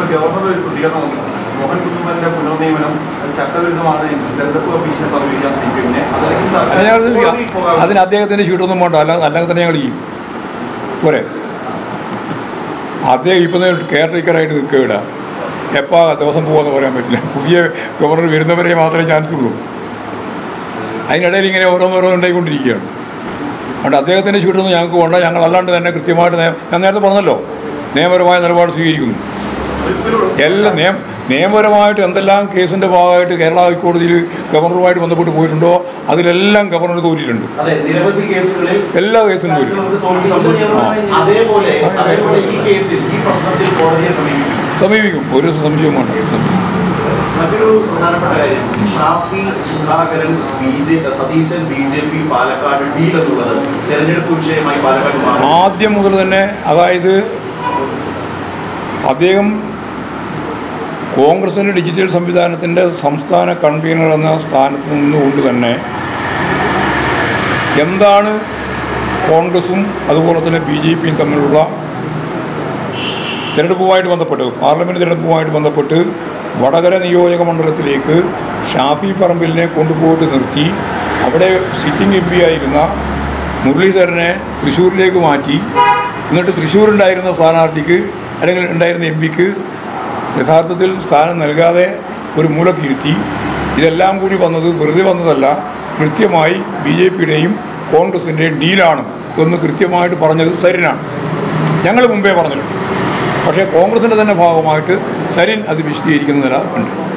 Governor ഒരു പ്രതികരണം മോഹൻ കുഞ്ഞുമലിന്റെ പുനർനിയമനം ചട്ടവിരുദ്ധമാണ് തെരഞ്ഞെടുപ്പ് കമ്മീഷനെ സമീപിക്കാൻ സിപിഎമ്മിനെ അതിന് അദ്ദേഹത്തിൻ്റെ ഷീട്ടൊന്നും വേണ്ട, അല്ലെങ്കിൽ തന്നെ ഞങ്ങൾ ചെയ്യും പോരെ. അദ്ദേഹം ഇപ്പം കെയർ ടേക്കറായിട്ട് നിൽക്കുക, എപ്പോൾ ദിവസം പോകുമെന്ന് പറയാൻ പറ്റില്ല. പുതിയ ഗവർണർ വരുന്നവരെ മാത്രമേ ചാൻസ് ഉള്ളൂ. അതിനിടയിൽ ഇങ്ങനെ ഓരോന്നുണ്ടായിക്കൊണ്ടിരിക്കുകയാണ്. അതുകൊണ്ട് അദ്ദേഹത്തിൻ്റെ ഷീട്ടൊന്നും ഞങ്ങൾക്ക് വേണ്ട. ഞങ്ങൾ അല്ലാണ്ട് തന്നെ കൃത്യമായിട്ട് ഞാൻ നേരത്തെ പറഞ്ഞല്ലോ, നിയമപരമായ നിലപാട് സ്വീകരിക്കുന്നു. എല്ലാം നിയമപരമായിട്ട് എന്തെല്ലാം കേസിൻ്റെ ഭാഗമായിട്ട് കേരള ഹൈക്കോടതിയിൽ ഗവർണറുമായിട്ട് ബന്ധപ്പെട്ട് പോയിട്ടുണ്ടോ അതിലെല്ലാം ഗവർണർ തോറ്റിട്ടുണ്ട്. എല്ലാ കേസിലും സമീപിക്കും, ഒരു സംശയവും വേണ്ട. മറ്റൊരു പ്രധാനപ്പെട്ട കാര്യം, ഷാഫി സുധാകരൻ സതീശൻ BJP പാലക്കാട് ഡീൽ എന്നുള്ളത് തെരഞ്ഞെടുപ്പ് വിഷയമായി പാലക്കാട് ആദ്യം മുതൽ തന്നെ, അതായത് അദ്ദേഹം കോൺഗ്രസിൻ്റെ ഡിജിറ്റൽ സംവിധാനത്തിൻ്റെ സംസ്ഥാന കൺവീനർ എന്ന സ്ഥാനത്ത് നിന്നുകൊണ്ട് തന്നെ എന്താണ് കോൺഗ്രസും അതുപോലെ തന്നെ BJPയും തമ്മിലുള്ള തിരഞ്ഞെടുപ്പുമായിട്ട് ബന്ധപ്പെട്ട്, പാർലമെൻറ്റ് തിരഞ്ഞെടുപ്പുമായിട്ട് ബന്ധപ്പെട്ട് വടകര നിയോജക മണ്ഡലത്തിലേക്ക് ഷാഫി പറമ്പിലിനെ കൊണ്ടുപോയിട്ട് നിർത്തി അവിടെ സിറ്റിംഗ് MP ആയിരുന്ന മുരളീധരനെ തൃശ്ശൂരിലേക്ക് മാറ്റി, എന്നിട്ട് തൃശ്ശൂരുണ്ടായിരുന്ന സ്ഥാനാർത്ഥിക്ക് അല്ലെങ്കിൽ ഉണ്ടായിരുന്ന MP-ക്ക് യഥാർത്ഥത്തിൽ സ്ഥാനം നൽകാതെ ഒരു മൂലക്കിരുത്തി. ഇതെല്ലാം കൂടി വന്നത് വെറുതെ വന്നതല്ല, കൃത്യമായി BJPയുടെയും കോൺഗ്രസിൻ്റെയും ഡീലാണ് എന്ന് കൃത്യമായിട്ട് പറഞ്ഞത് സരിനാണ്. ഞങ്ങൾ മുമ്പേ പറഞ്ഞിട്ടുണ്ട്. പക്ഷേ കോൺഗ്രസിൻ്റെ തന്നെ ഭാഗമായിട്ട് സരിൻ അത് വിശദീകരിക്കുന്ന നില ഉണ്ട്.